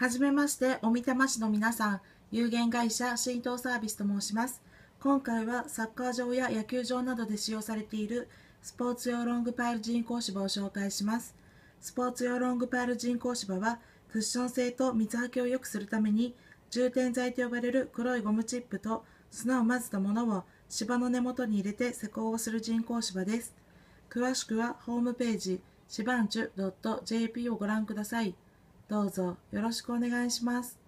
はじめまして、おみたま市の皆さん、有限会社浸透サービスと申します。今回はサッカー場や野球場などで使用されているスポーツ用ロングパイル人工芝を紹介します。スポーツ用ロングパイル人工芝はクッション性と水はけを良くするために充填剤と呼ばれる黒いゴムチップと砂を混ぜたものを芝の根元に入れて施工をする人工芝です。詳しくはホームページしばんちゅ .jp をご覧ください。どうぞよろしくお願いします。